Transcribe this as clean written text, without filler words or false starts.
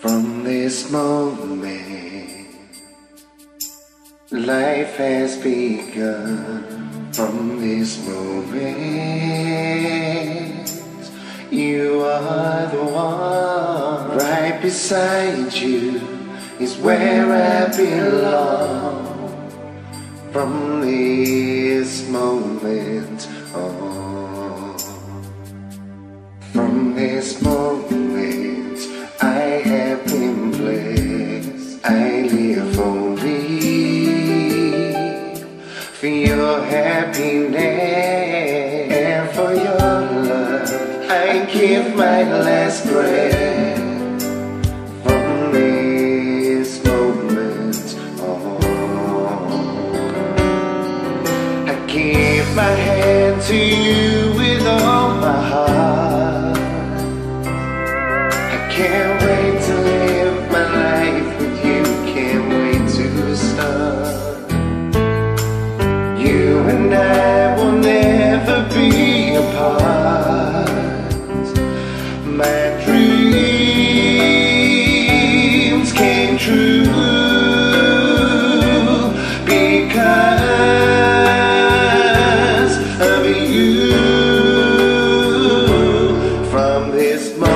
From this moment, life has begun. From this moment, you are the one. Right beside you is where I belong. From this moment on, from this moment, I have been blessed. I live only for your happiness and for your love. I give my last breath. From this moment on, I give my hand to you with all my heart. I can't wait to live my life with you, can't wait to start. You and I will never be apart. My dreams came true because of you. From this moment